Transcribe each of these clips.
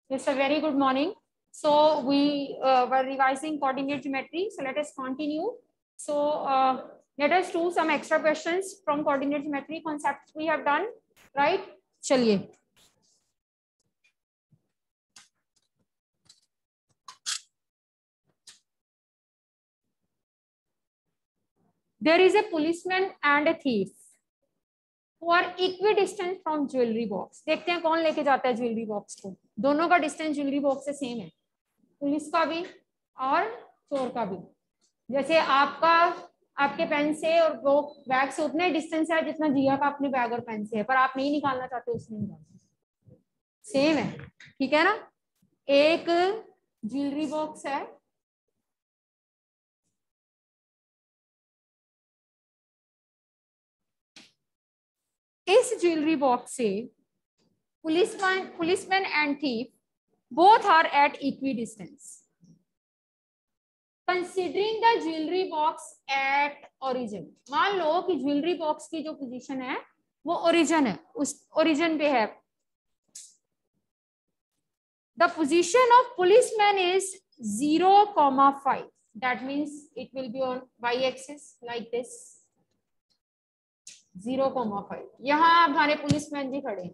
Yes, a very good morning. So we were revising coordinate geometry. So let us continue. So let us do some extra questions from coordinate geometry concepts we have done, right? चलिए. There is a policeman and a thief who are equidistant from jewelry box. देखते हैं कौन लेके जाता है jewellery box को. दोनों का डिस्टेंस ज्वेलरी बॉक्स से सेम है, पुलिस का भी और चोर का भी. जैसे आपके पेन से और वो बैग से उतने डिस्टेंस है जितना जिया का अपने बैग और पेन से है, पर आप नहीं निकालना चाहते, उसने निकालना. सेम है, ठीक है ना. एक ज्वेलरी बॉक्स है, इस ज्वेलरी बॉक्स से policeman and thief both are at equidistance. Considering the jewellery box at origin. मान लो कि ज्वेलरी बॉक्स की जो पोजीशन है वो ओरिजिन है, उस ओरिजिन पे है. The position of policeman is 0,5. That means it will be on Y axis like this 0,5. यहां हमारे पुलिसमैन जी खड़े हैं.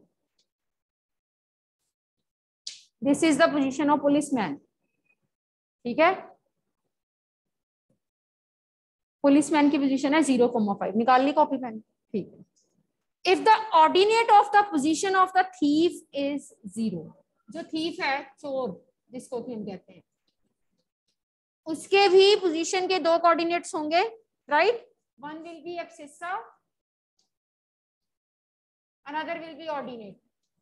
This is the position of policeman. ठीक है, पुलिसमैन की पोजीशन है 0,5. निकाल ली कॉपी पेन. ठीक है. If the ordinate of the position of the thief is 0, जो थीफ है, चोर जिसको भी हम कहते हैं, उसके भी पोजीशन के दो कोऑर्डिनेट्स होंगे, right. One will be abscissa, another will be ordinate.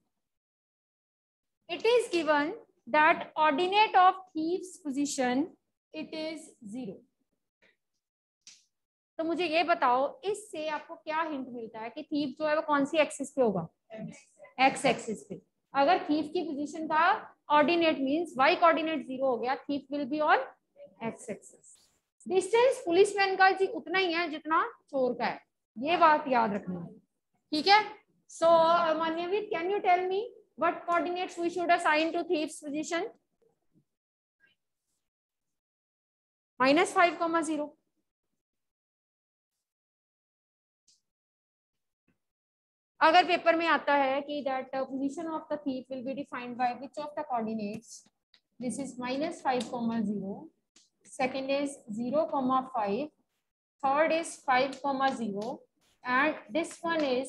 It is given that ordinate of thief's position it is 0. तो मुझे ये बताओ, इससे आपको क्या हिंट मिलता है कि थीफ जो है वो कौन सी एक्सिस पे होगा? एक्स एक्सिस पे. अगर थीफ की पोजीशन का ऑर्डिनेट मींस वाई कोऑर्डिनेट 0 हो गया, thief will be on X axis. Distance policeman का जी उतना ही है जितना चोर का है, ये बात याद रखनी है. ठीक है. So Manyavir, can you tell me what coordinates we should assign to thief's position? -5,0. अगर पेपर में आता है कि that position of the thief will be defined by which of the coordinates, this is -5,0, second is 0,5, third is 5,0 and this one is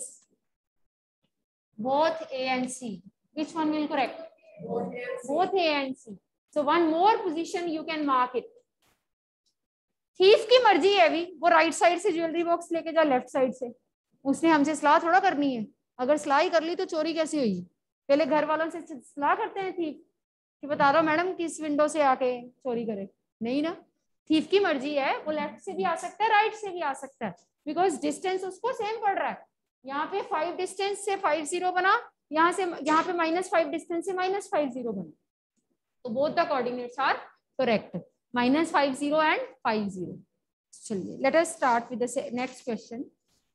both A and C. Which one will correct? Both A and C. So one more position you can mark it. थीफ की मर्जी है अभी, वो right side से jewellery box लेके जा left side से. उसने हमसे सलाह थोड़ा करनी है. अगर सलाह ही कर ली तो चोरी कैसे हुई? पहले घर वालों से सलाह करते हैं थीफ कि बता दो मैडम किस विंडो से आके चोरी करे. नहीं ना, थीफ की मर्जी है, वो लेफ्ट से भी आ सकता है, राइट से भी आ सकता है, बिकॉज डिस्टेंस उसको सेम पड़ रहा है. यहाँ पे 5 डिस्टेंस से 50 बना, यहाँ पे -5 डिस्टेंस से -50 बना. तो both the coordinates are correct, -50 and 50. चलिए, let us start with the next question.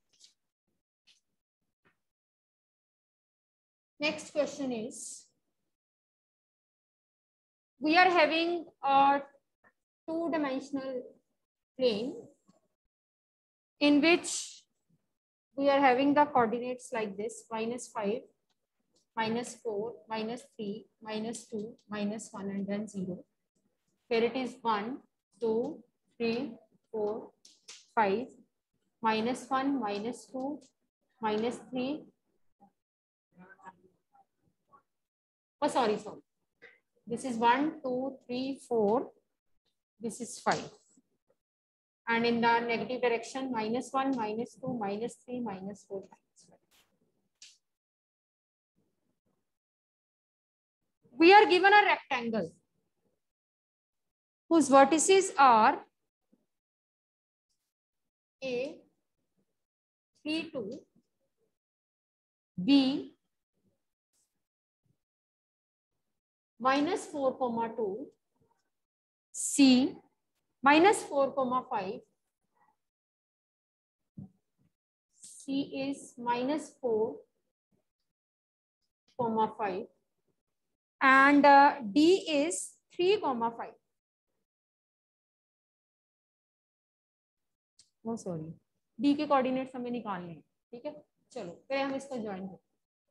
Next question is, we are having a two-dimensional plane in which we are having the coordinates like this: -5, -4, -3, -2, -1, and then 0. Here it is 1, 2, 3, 4, 5, -1, -2, -3. Oh, sorry. This is 1, 2, 3, 4. This is 5. And in the negative direction, -1, -2, -3, -4, -5. We are given a rectangle whose vertices are A, 3, 2, B, -4,2, C, -4,5, C is -4,5, and D is 3,5. वो sorry, D के coordinates हमें निकालने हैं, ठीक है। चलो पहले हम इसको ज्वाइन करते हैं।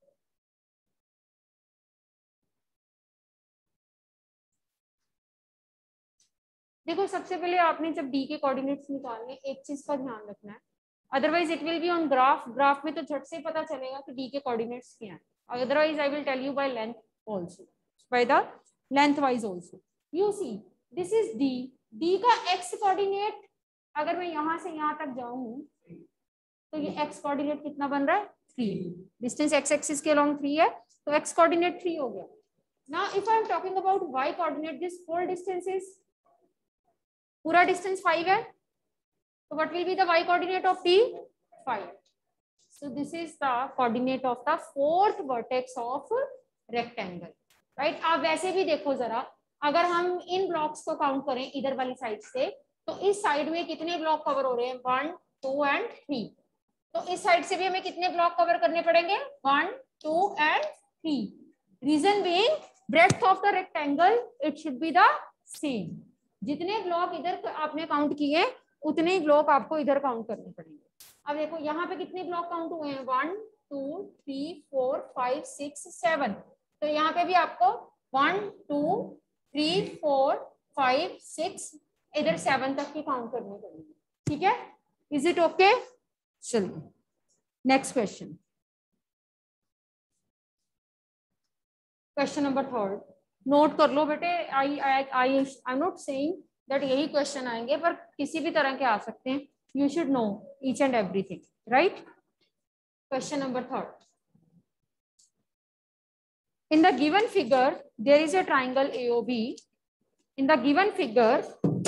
देखो सबसे पहले आपने जब D के कोऑर्डिनेट्स निकालने, एक चीज का ध्यान रखना है, otherwise it will be on graph, graph में तो झट से पता चलेगा कि D के कोऑर्डिनेट्स क्या हैं, otherwise I will tell you by length also, by the length wise also. You see this is D, D का x कोऑर्डिनेट, अगर मैं यहां से यहां तक जाऊं तो ये x कोऑर्डिनेट कितना बन रहा है 3, डिस्टेंस x एक्सिस के अलोंग 3 है, तो x कोऑर्डिनेट 3 हो गया। Now if I am talking about y coordinate, this whole distance is, पूरा डिस्टेंस 5 है, तो what will be the y coordinate of D? 5. So this is the coordinate of the fourth vertex of rectangle, right? आप वैसे भी देखो जरा, अगर हम इन ब्लॉक्स को काउंट करें इधर वाली साइड से, तो इस साइड में कितने ब्लॉक कवर हो रहे हैं 1, 2 एंड 3, तो इस साइड से भी हमें कितने ब्लॉक कवर करने पड़ेंगे 1, 2 and 3। Reason being breadth of the rectangle it should be the same, जितने ब्लॉक इधर आपने काउंट किए उतने ही ब्लॉक आपको इधर काउंट करने पड़ेंगे। अब देखो यहाँ पे कितने ब्लॉक काउंट हुए हैं 1, 2, 3, 4, 5, 6, 7, तो यहाँ पे भी आपको 1, 2, 3, 4, 5, 6 इधर 7 तक की काउंट करनी पड़ेगी, ठीक है। Is it okay? चलिए next question, question number 3, note कर लो बेटे। I am not saying that यही क्वेश्चन आएंगे, पर किसी भी तरह के आ सकते हैं, you should know each and everything, right. Question number 3, in the given figure there is a triangle AOB, in the given figure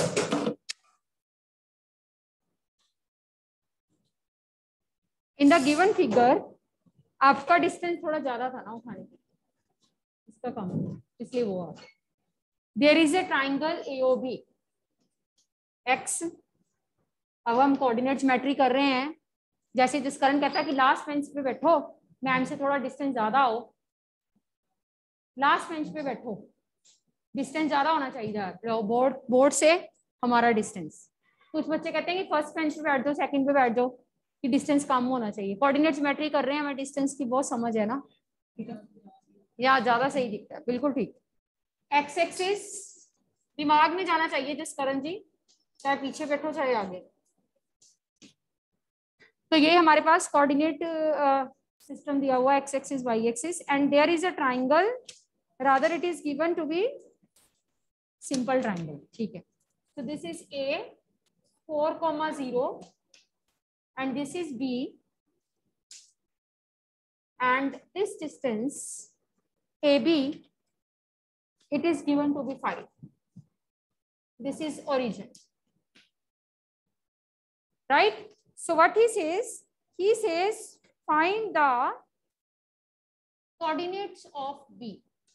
आपका डिस्टेंस थोड़ा ज्यादा था ना उठाने के, इसका कम, इसलिए वो आ, there is a triangle AOB x। अब हम कोऑर्डिनेट ज्योमेट्री कर रहे हैं, जैसे जिसकरण कहता है कि लास्ट बेंच पे बैठो, मैम से थोड़ा डिस्टेंस ज्यादा हो, लास्ट बेंच पे बैठो, डिस्टेंस ज्यादा होना चाहिए बोर्ड से हमारा डिस्टेंस। कुछ बच्चे कहते हैं कि फर्स्ट बेंच पे बैठ जाओ, सेकंड पे बैठ जाओ, कि डिस्टेंस कम होना चाहिए। कोऑर्डिनेट ज्योमेट्री कर रहे हैं, हमें डिस्टेंस की बहुत समझ है ना, ठीक है, या ज्यादा सही दिखता है, बिल्कुल ठीक। एक्स एक्सिस दिमाग में जाना चाहिए जिसकरण जी, चाहे पीछे बैठो चाहे आगे। तो ये हमारे पास कोऑर्डिनेट सिस्टम दिया हुआ x axis y axis, and there is a triangle, rather it is given to be simple triangle, ठीक है। So this is A 4,0 and this is B, and this distance AB it is given to be 5. This is origin, right? So what he says find the coordinates of B.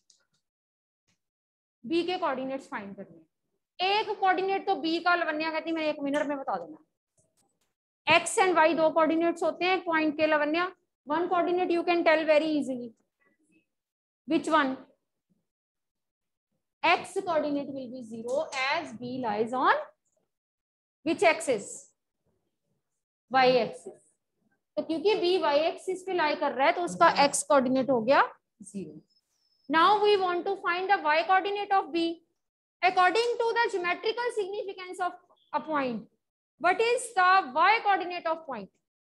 B के coordinates find करने, एक coordinate तो B का लवन्या कहती है, मैं 1 minute में बता देना। X एंड Y दो कोऑर्डिनेट्स होते हैं पॉइंट के Lavanya, one coordinate you can tell very easily, which one? X coordinate will be 0 as B lies on which axis? Y axis। तो क्योंकि B Y axis पे लाई कर रहा है तो उसका X कोऑर्डिनेट हो गया 0। Now we want to find the y coordinate of B according to the geometrical significance of a point. What is the y coordinate of point?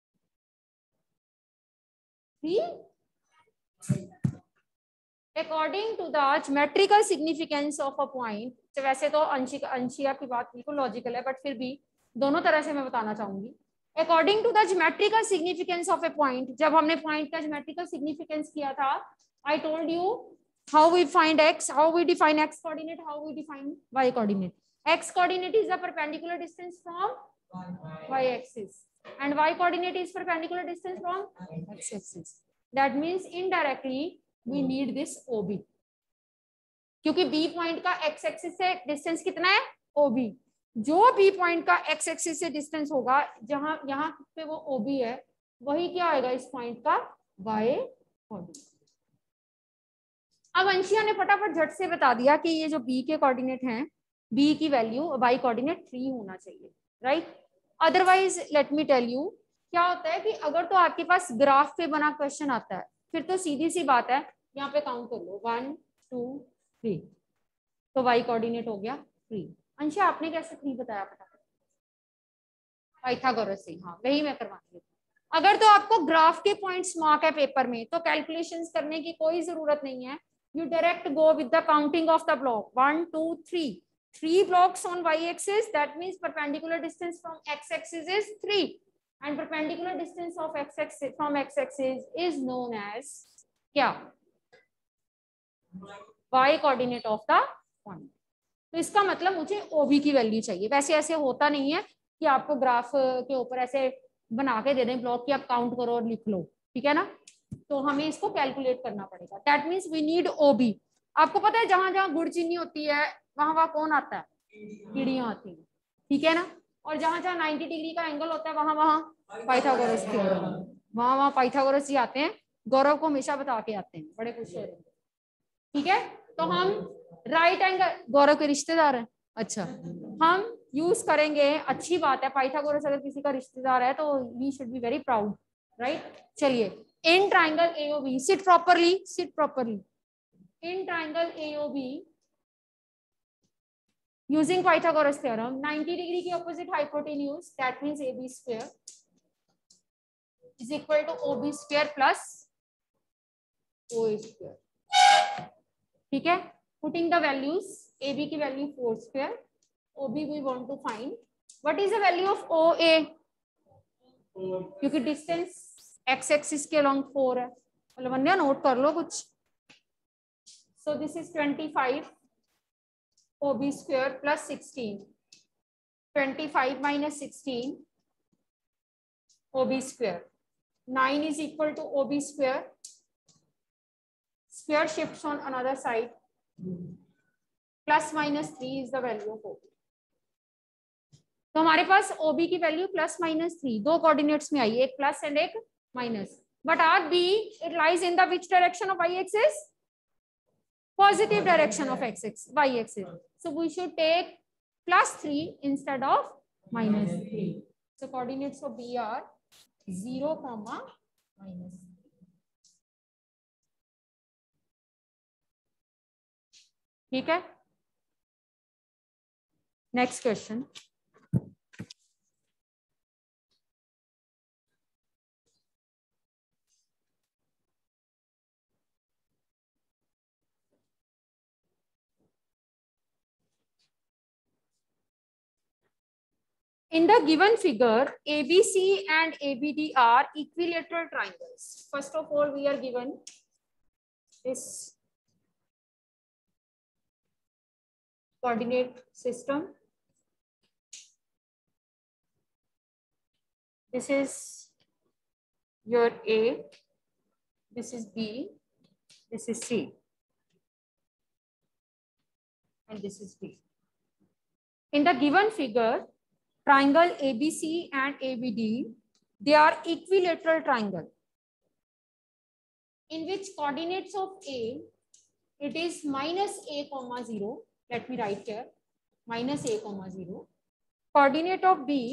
3. According to the geometrical significance of a point, तो वैसे तो अंशिया की बात बिल्कुल logical है, but फिर भी दोनों तरह से मैं बताना चाहूंगी। According to the geometrical significance of a point, जब हमने पॉइंट का geometrical significance किया था, I told you how we find x, how we define x coordinate, how we define y coordinate. X coordinate is the perpendicular distance from y axis and y coordinate is perpendicular distance from x axis. That means indirectly we need this OB, क्योंकि B point का x axis से distance कितना है OB, जो B point का x axis से distance होगा, जहां यहाँ पे वो OB है, वही क्या होगा इस पॉइंट का y कोऑर्डिनेट। अब अंशिया ने फटाफट झट से बता दिया कि ये जो बी के कोऑर्डिनेट हैं, बी की वैल्यू वाई कोऑर्डिनेट 3 होना चाहिए, right. Otherwise let me tell you क्या होता है कि अगर तो आपके पास ग्राफ पे बना क्वेश्चन आता है, फिर तो सीधी सी बात है, यहाँ पे काउंट कर लो 1 2 3, तो वाई कोऑर्डिनेट हो गया 3। अंशा आपने कैसे 3 बताया फटाफट? पाइथागोरस से, हाँ वही मैं करवाती हूँ। अगर तो आपको ग्राफ के पॉइंट्स मार्क है पेपर में, तो कैलकुलेशंस करने की कोई जरूरत नहीं है, you direct go with the counting of the block 1 2 3, 3 blocks on y axis, that means perpendicular distance from x axis is 3 and perpendicular distance of x axis from x axis is known as क्या? y coordinate of the point। तो इसका मतलब मुझे OB की value चाहिए। वैसे ऐसे होता नहीं है कि आपको ग्राफ के ऊपर ऐसे बना के दे दें ब्लॉक की, आप काउंट करो और लिख लो, ठीक है ना, तो हमें इसको कैलकुलेट करना पड़ेगा। That means we need OB। आपको पता है जहां जहां गुड़ चीनी होती है वहां वहां कौन आता है? कीड़ियां आती हैं, ठीक है ना। और जहां जहां 90 डिग्री का एंगल होता है वहां वहां पाइथागोरस थ्योरम, वहां वहां पाइथागोरस जी आते हैं। गौरव को हमेशा बता के आते हैं, बड़े खुश हो रहे हैं, ठीक है। तो हम राइट एंगल, गौरव के रिश्तेदार हैं, अच्छा, हम यूज करेंगे, अच्छी बात है, पाइथागोरस अगर किसी का रिश्तेदार है तो we should be very proud, right. चलिए, in triangle AOB, sit properly, sit properly, in triangle AOB using Pythagoras theorem, 90 degree की opposite hypotenuse, that means AB square is equal to OB square plus OA square, ठीक है। Putting the values, AB की value 4 square, OB we want to find, what is the value of OA? क्योंकि distance x axis के along 4 है, मतलब अन्य note कर लो कुछ। So this is 25 OB square plus 16, 25 minus 16 OB square, 9 is equal to OB square, square shifts on another side, plus minus 3 is the value of OB। तो हमारे पास OB की वैल्यू प्लस माइनस 3 दो coordinates में आई, एक plus and एक minus, but our B it lies in the which direction of y axis? Positive direction of y axis, so we should take plus 3 instead of minus 3, so coordinates of B are 0, minus 3, ठीक है। Next question, in the given figure ABC and ABD are equilateral triangles. First of all we are given this coordinate system, this is your A, this is B, this is C, and this is D. In the given figure, triangle ABC and ABD, they are equilateral triangle in which coordinates of A, it is minus A comma 0, let me write here, minus A comma 0, coordinate of B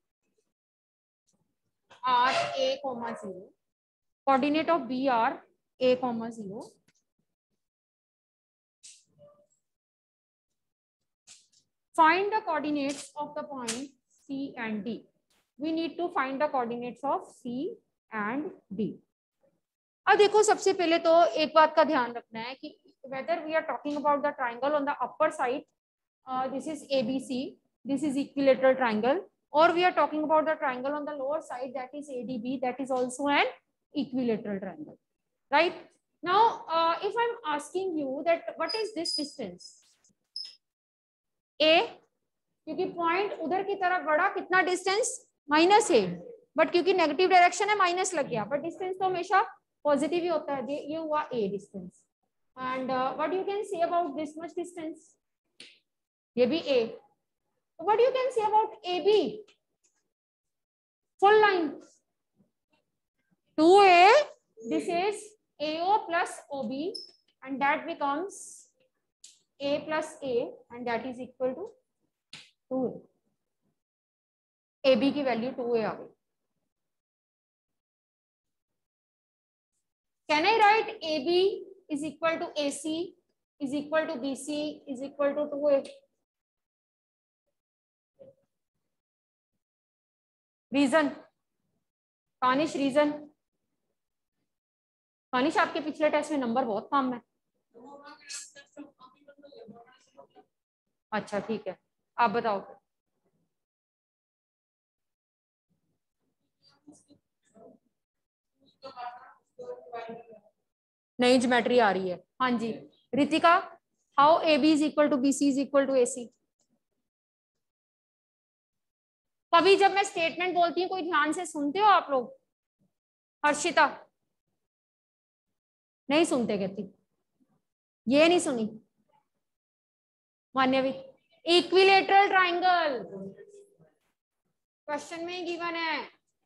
are A comma 0, coordinate of B are A comma 0, find the coordinates of the point C and D. We need to find the coordinates of C and D. अब देखो, सबसे पहले तो एक बात का ध्यान रखना है कि whether we are talking about the triangle on the upper side, this is ABC, this is equilateral triangle, or we are talking about the triangle on the lower side, that is ADB, that is also an equilateral triangle, right? Now, if I'm asking you that what is this distance? A, क्योंकि point उधर की तरफ बढ़ा, कितना distance? Minus है, but क्योंकि negative direction है minus लग गया, बट डिस्टेंस तो हमेशा पॉजिटिव ही होता है, ये हुआ A distance. And what you can say about this much distance? ये भी A। What you can say about AB? Full line 2A, this is AO plus OB, and that becomes a plus a and that is equal to 2a. ab की value 2a आ गई. Can I write ab is equal to ac is equal to bc is equal to 2a? Reason Kanish, reason Kanish, आपके पिछले test में number बहुत कम है. अच्छा ठीक है, आप बताओ. नई ज्योमेट्री आ रही है. हाँ जी Ritika, how A B is equal to B C is equal to A C. कभी जब मैं स्टेटमेंट बोलती हूँ कोई ध्यान से सुनते हो आप लोग? हर्षिता नहीं सुनते कहती, ये नहीं सुनी. मान्यवी, इक्विलेटरल ट्राइंगल क्वेश्चन में ही गिवन है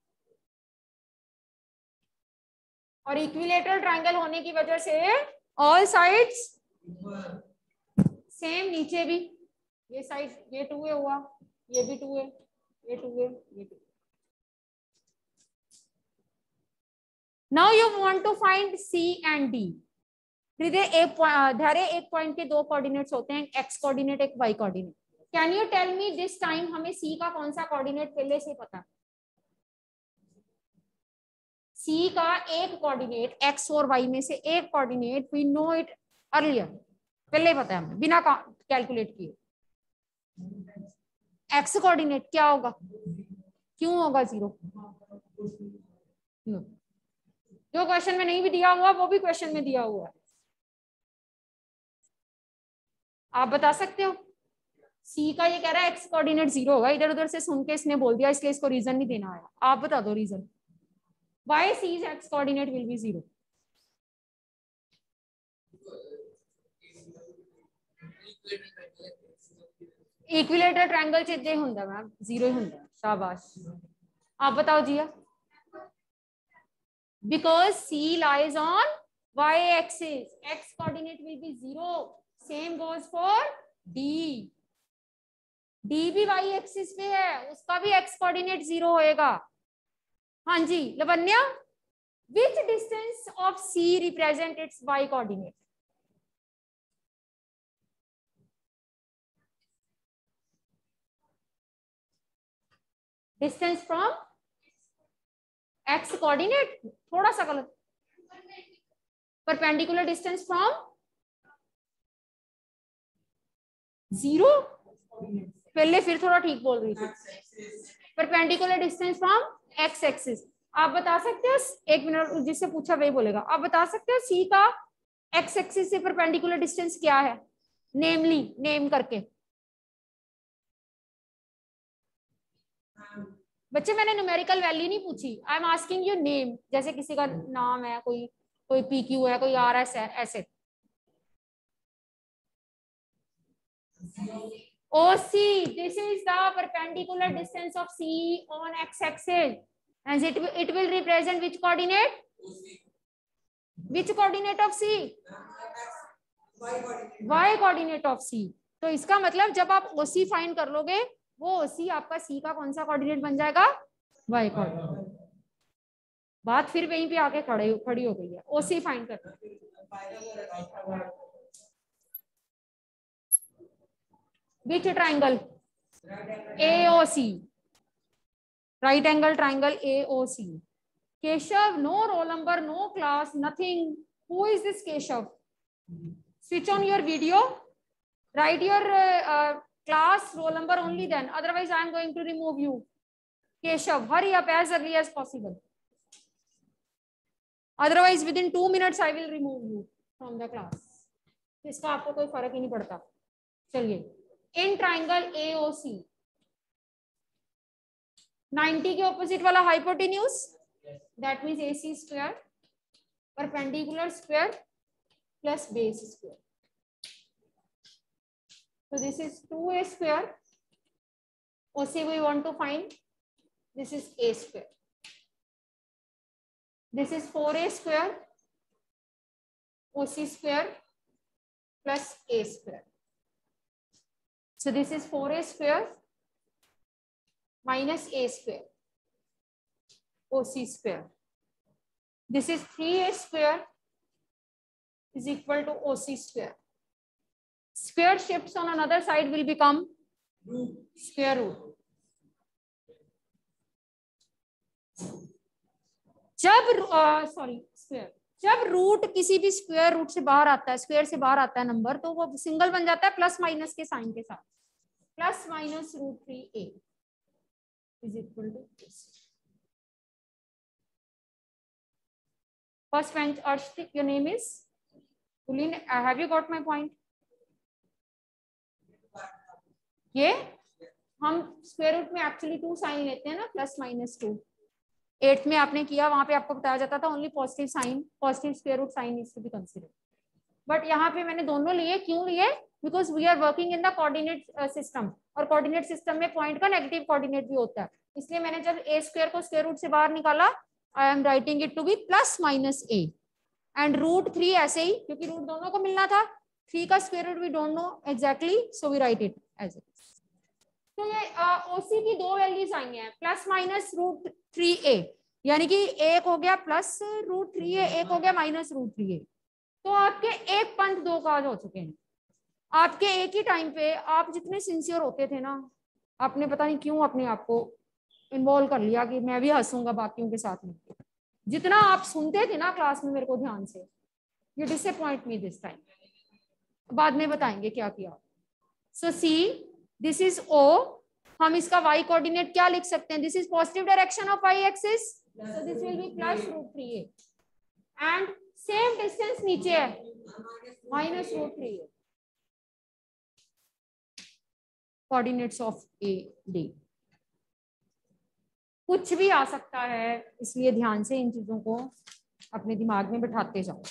और इक्विलेटरल ट्राइंगल होने की वजह से ऑल साइड्स सेम. नीचे भी ये साइड ये 2a हुआ, ये भी 2a, ये 2a, ये 2a. Now you want to find c and d. Dhairya एक पॉइंट के दो कोऑर्डिनेट्स होते हैं, x कोऑर्डिनेट एक y coordinate. Can you tell me this time हमें c का कौन सा कोऑर्डिनेट पहले से पता? c का एक कोऑर्डिनेट x और y में से एक coordinate we know it earlier, पहले पता है हमें बिना कैलकुलेट किए. x कोऑर्डिनेट क्या होगा? क्यों होगा 0? जो क्वेश्चन में नहीं भी दिया हुआ वो भी क्वेश्चन में दिया हुआ है. आप बता सकते हो? सी का ये कह रहा है एक्स कोऑर्डिनेट 0 होगा, इधर उधर से सुन के इसने बोल दिया, इसलिए इसको रीजन नहीं देना आया. आप बता दो reason why C's x coordinate will be 0. Equilateral triangle च इदां ही हुंदा मैम, 0 ही हुंदा. शाबाश. आप बताओ Jiya. Because C lies on y axis, x coordinate will be 0. Same goes for d. d भी y एक्सिस पे है, उसका भी x कोऑर्डिनेट 0 होएगा. हाँ जी Lavanya, which distance of c represent its y coordinate? Distance from x coordinate, थोड़ा सा गलत. परपेंडिकुलर डिस्टेंस फ्रॉम 0, पहले फिर थोड़ा ठीक बोल रही थी. Perpendicular distance from x axis. आप बता सकते हो, एक मिनट, जिससे पूछा वही बोलेगा. आप बता सकते हो c का x एक्सिस से परपेंडिकुलर डिस्टेंस क्या है? नेमली नेम करके. बच्चे मैंने न्यूमेरिकल वैल्यू नहीं पूछी, I am asking you name. जैसे किसी का नाम है, कोई PQ है, कोई RS है, ऐसे. OC, this is the perpendicular distance of C on x-axis, and it will represent which coordinate? Which coordinate of C? Y coordinate of C. तो इसका मतलब जब आप OC फाइंड कर लोगे, वो OC आपका C का कौन सा कोऑर्डिनेट बन जाएगा? Y coordinate. बात फिर वहीं पे आके खड़ी हो गई है. OC फाइंड कर. Which triangle? AOC. Right angle triangle AOC. Keshav, no roll number, no class, nothing. Who is this Keshav? Switch on your video. Write your class, roll number only then. Otherwise, I am going to remove you. Keshav, hurry up as early as possible. Otherwise, within 2 minutes, I will remove you from the class. इसका आपको कोई फर्क ही नहीं पड़ता. चलिए. In triangle AOC 90 के opposite वाला hypotenuse, that means AC square perpendicular square plus base square. So this is 2A square. OC we want to find. This is A square. This is 4A square. OC square plus a square. So this is 4a square minus a square, OC square. This is 3a square is equal to OC square. Square shifts on another side will become square root. जब root किसी भी square root से बाहर आता है, square से बाहर आता है नंबर, तो वो सिंगल बन जाता है प्लस माइनस के साइन के साथ. Plus minus √3a is equal to this. First bench Arshtik, your name is Ulin. Have you got my point? ये हम स्क्वायर रूट में एक्चुअली 2 साइन लेते हैं ना, प्लस माइनस 2. 8th में आपने किया, वहां पे आपको बताया जाता था only positive sign, positive square root sign is to be considered. But यहाँ पे मैंने दोनों लिए. क्यों लिए? Because we are working in the coordinate system, और कोऑर्डिनेट सिस्टम में पॉइंट का नेगेटिव कोऑर्डिनेट भी होता है. इसलिए मैंने जब a स्क्वायर को स्क्वायर रूट से बाहर निकाला, I am writing it to be plus minus a and √3 ऐसे ही, क्योंकि रूट दोनों को मिलना था. 3 का square root we don't know exactly, so we write it as it. तो ये ओसी की 2 वैल्यूज आई हैं, प्लस माइनस √3a, यानी कि एक हो गया प्लस √3a, एक हो गया माइनस √3a. तो आपके एक पंथ 2 काज हो चुके हैं. आपके एक ही टाइम पे आप जितने सिंसियर होते थे ना, आपने पता नहीं क्यों अपने आप को इन्वॉल्व कर लिया कि मैं भी हंसूंगा बाकियों के साथ में. जितना आप सुनते थे ना क्लास में मेरे को ध्यान से, you disappoint me this time. बाद में बताएंगे क्या किया. So see, this is O. हम इसका y कोऑर्डिनेट क्या लिख सकते हैं? This is positive direction of y axis, so this will be plus √3a and same distance नीचे है minus √3a. Coordinates of A D. कुछ भी आ सकता है, इसलिए ध्यान से इन चीजों को अपने दिमाग में बिठाते जाओ.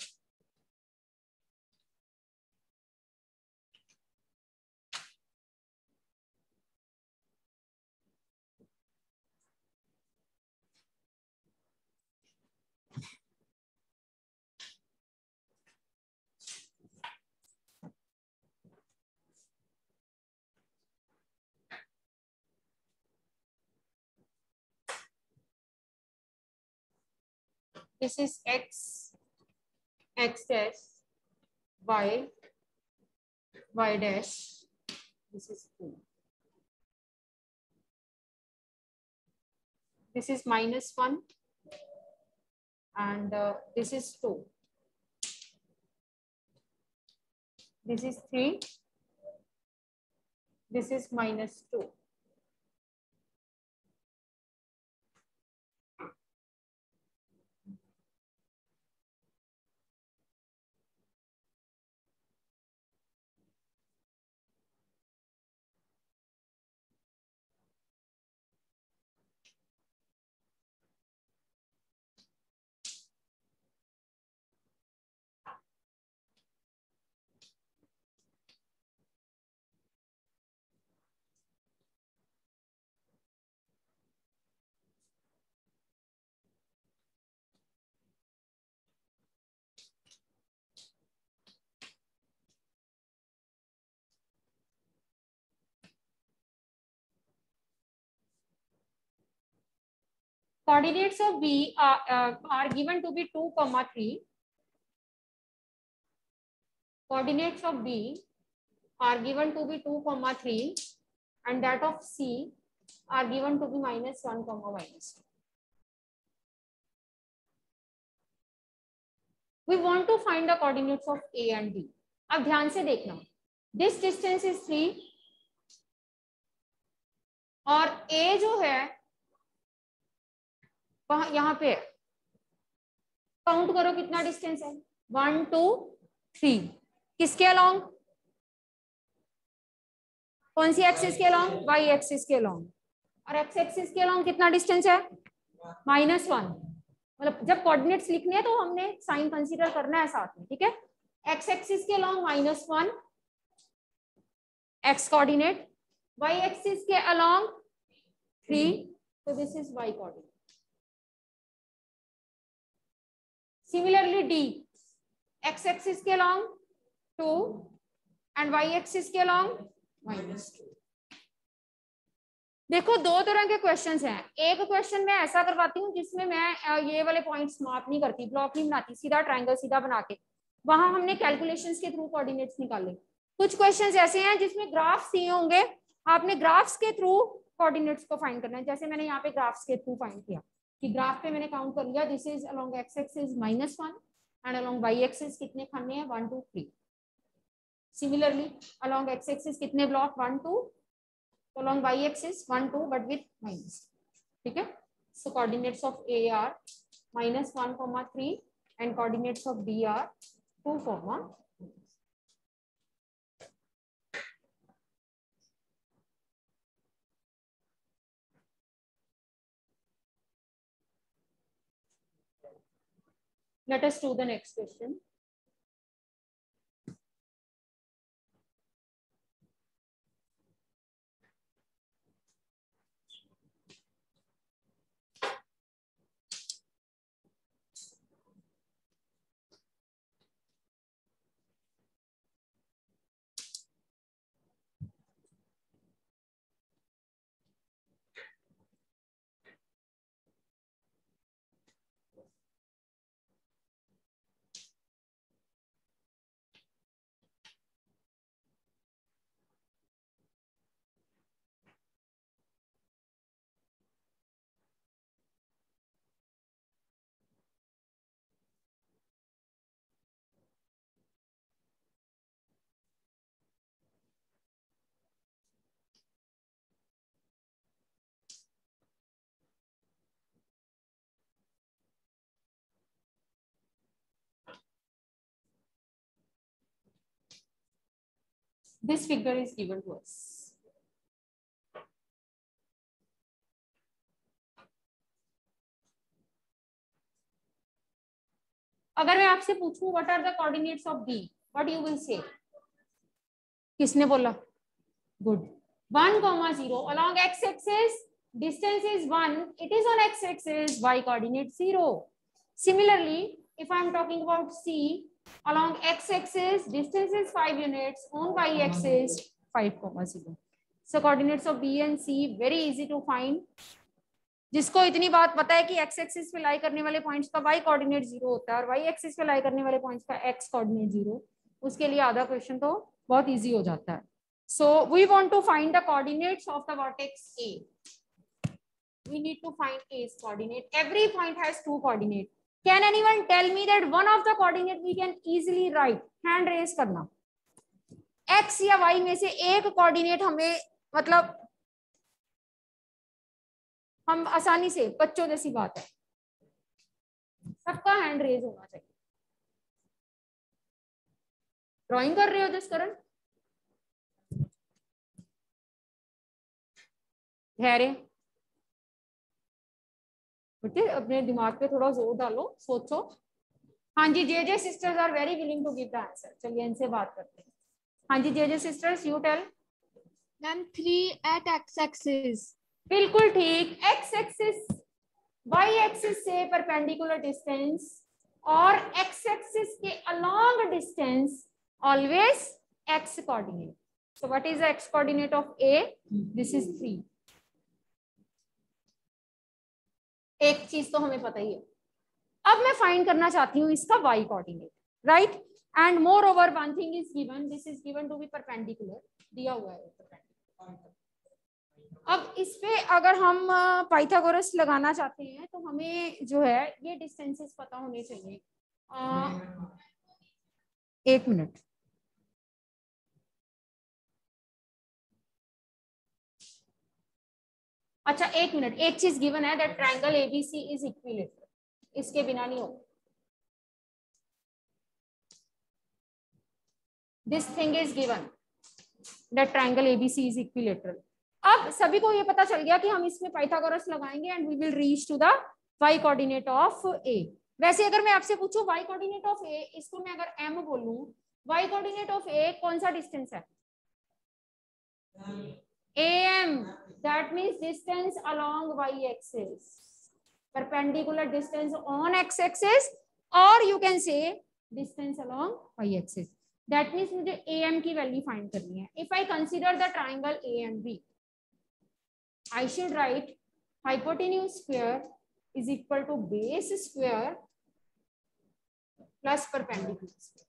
This is x dash, y dash. This is 2. This is -1 and this is 2. This is 3. This is -2. Coordinates of B are given to be 2, 3. Coordinates of B are given to be 2, 3, and that of C are given to be -1, -2. We want to find the coordinates of A and B. अब ध्यान से देखना. This distance is 3 और A जो है वहां यहाँ पे काउंट करो कितना डिस्टेंस है. 1 2 3. किसके अलोंग? कौन सी एक्सिस के अलोंग? y एक्सिस के अलोंग. और x एक्सिस के अलोंग कितना डिस्टेंस है? -1. मतलब जब कोऑर्डिनेट्स लिखने हैं तो हमने साइन कंसीडर करना है साथ में, ठीक है. x एक्सिस के along -1 x coordinate, y axis के along 3, so this is y coordinate. Similarly D, x axis के along 2, एंड वाई एक्सिस के अलॉन्ग -2। देखो दो तरह के क्वेश्चंस हैं। एक क्वेश्चन मैं ऐसा करवाती हूँ जिसमें मैं ये वाले पॉइंट्स मार्क नहीं करती, ब्लॉक नहीं बनाती, सीधा ट्रायंगल सीधा बना के, वहां हमने कैलकुलेशंस के थ्रू कोऑर्डिनेट्स निकाले। कुछ क्वेश्चंस ऐसे हैं जिसमें ग्राफ्स दिए होंगे, आपने ग्राफ्स के थ्रू कोऑर्डिनेट्स को फाइंड करना है। जैसे मैंने यहाँ पे ग्राफ्स के थ्रू फाइंड किया कि ग्राफ पे मैंने काउंट कर लिया, this is along x axis -1 and along y axis कितने खाने हैं 1 2 3। सिमिलरली अलोंग एक्स एक्सिस कितने block 1 2, along y axis 1 2 but with minus, ठीक है। So coordinates of A are -1, 3 and coordinates of B are 2, let us do the next question. This figure is given to us. अगर मैं आपसे पूछूं what are the coordinates of B, what you will say? किसने बोला? Good. 1, 0 along x axis distance is 1, it is on x axis, y coordinate 0. Similarly, if I am talking about C, along x axis distance is 5 units, on y axis 5, 0. So coordinates of B and C very easy to find. जिसको इतनी बात पता है कि x axis पे लाई करने वाले points का y कोऑर्डिनेट 0 होता है और y एक्सिस पे लाई करने वाले पॉइंट्स का x कोऑर्डिनेट 0, उसके लिए आधा क्वेश्चन तो बहुत इजी हो जाता है। So we want to find the coordinates of the vertex A. We need to find A's coordinate. Every point has 2 coordinates. Can anyone tell me that one of the coordinate we can easily write? Hand raise करना। x या y में से एक coordinate हमें, मतलब हम आसानी से, बच्चों जैसी बात है, सबका हैंड रेज होना चाहिए। ड्राइंग कर रहे हो जसकरण? धैर्य बेटे, अपने दिमाग पे थोड़ा जोर डालो, सोचो। हाँ जी, J sisters are very willing to give the answer. चलिए इनसे बात करते हैं। हाँ जी, J sisters you tell. Ma'am 3 at x axis। बिल्कुल ठीक। x एक्सिस y एक्सिस से परपेंडिकुलर डिस्टेंस और x एक्सिस के along distance always x coordinate. So what is the x coordinate of A? This is 3। एक चीज तो हमें पता ही है। अब मैं फाइंड करना चाहती हूँ इसका y coordinate, right? And moreover one thing is given, this is given to be perpendicular, दिया हुआ है। अब इस पे अगर हम पाइथागोरस लगाना चाहते हैं तो हमें जो है ये डिस्टेंसेस पता होने चाहिए। एक मिनट, अच्छा एक मिनट, एक चीज गिवन है that triangle ABC is equilateral, इसके बिना नहीं होगा। This thing is given that triangle ABC is equilateral. अब सभी को ये पता चल गया कि हम इसमें पाइथागोरस लगाएंगे and we will reach to the y coordinate of A। वैसे अगर मैं आपसे पूछूं y कोऑर्डिनेट ऑफ A, इसको मैं अगर m बोलूं, y कोऑर्डिनेट ऑफ A कौन सा डिस्टेंस है? am, that means distance along y axis, perpendicular distance on x axis, or you can say distance along y axis. That means मुझे AM की वैल्यू फाइंड करनी है. If I consider the triangle AMB, I should write hypotenuse square is equal to base square plus perpendicular square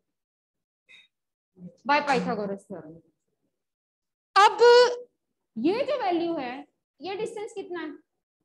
by Pythagoras theorem. अब ये जो value है, ये डिस्टेंस कितना है?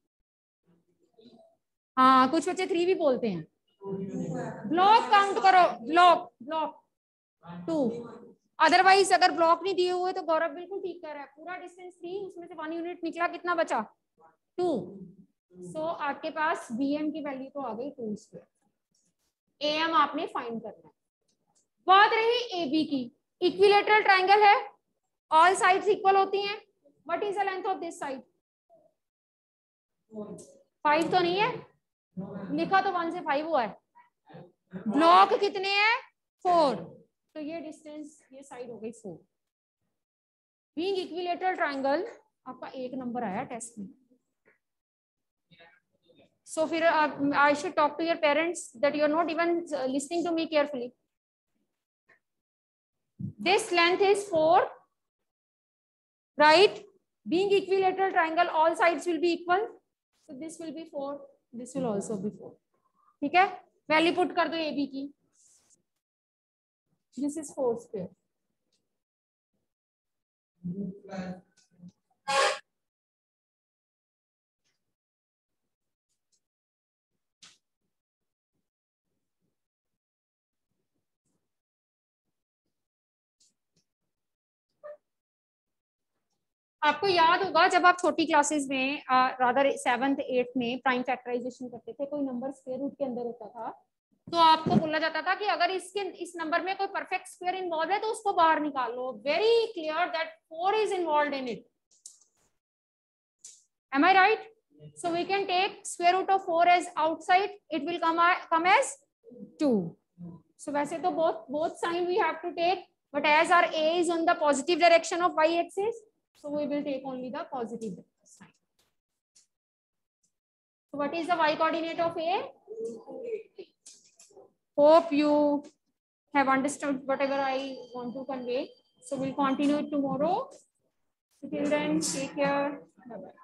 हाँ, कुछ बच्चे 3 भी बोलते हैं. ब्लॉक काउंट करो, ब्लॉक 2. अदरवाइज अगर ब्लॉक नहीं दिए हुए तो गौरव बिल्कुल ठीक कर रहा है. पूरा डिस्टेंस 3, उसमें से 1 यूनिट निकला, कितना बचा? 2. सो आपके पास BM की वैल्यू तो आ गई 2 स्क्वायर. AM आपने फाइंड करना है. बात रही AB की. इक्विलेटरल ट्राइंगल है, ऑल साइड्स इक्वल होती हैं. What is the length of this side? 5 तो नहीं है, लिखा तो 1 से 5 हुआ है. ब्लॉक कितने हैं? 4. तो ये डिस्टेंस, ये साइड हो गई 4. बीइंग इक्विलेटरल ट्राइंगल आपका 1 नंबर आया टेस्ट में. सो फिर I should talk to your parents that you are not even listening to me carefully. This length is 4, right? Being equilateral triangle, all sides will be equal. So this will be 4. This will also be 4. ठीक है? Value put कर दो AB की. This is 4 square. आपको याद होगा जब आप छोटी क्लासेस में रादर 7th 8th में प्राइम फैक्टराइजेशन करते थे, कोई नंबर स्क्वायर रूट के अंदर होता था, तो आपको बोला जाता था कि अगर इस नंबर में कोई परफेक्ट स्क्वायर इन्वॉल्व है तो उसको बाहर निकाल लो. Very clear that 4 is involved in it. Am I right? So we can take square root of 4 as outside. It will come as 2. So वैसे तो both sign we have to take, but as our A is on the positive direction of y-axis, so we will take only the positive sign. So what is the y coordinate of A? Hope you have understood whatever I want to convey. So we'll continue it tomorrow. Till then, take care. Bye bye.